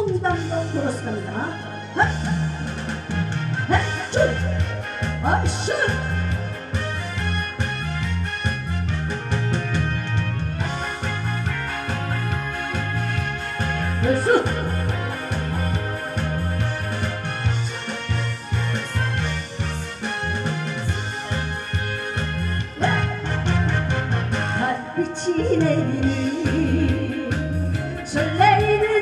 청담동 코러스 갑니다. 쭉! 아이씨! 됐어! 빛이 내리니 설레이는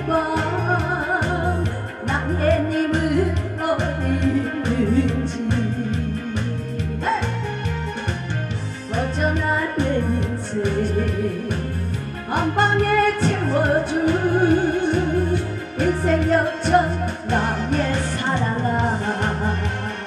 이밤 나의 님은 어디인지 허전한 내 인생 한방에 채워준 인생 역전 나의 사랑아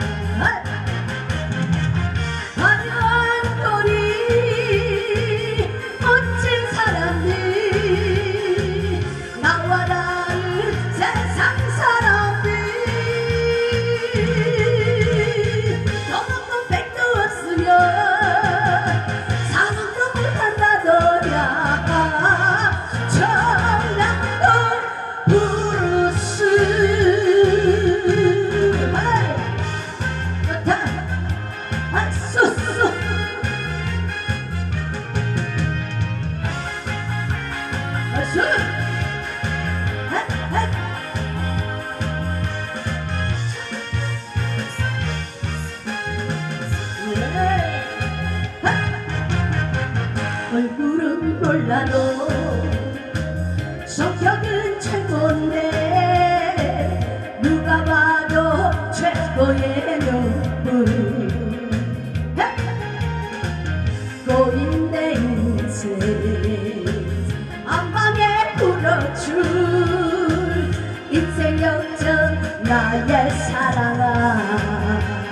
얼굴은 몰라도 성격은 최고인데 누가 봐도 최고의 명분 꼬인 내 인생 한방에 불어줄 인생 역전 나의 사랑아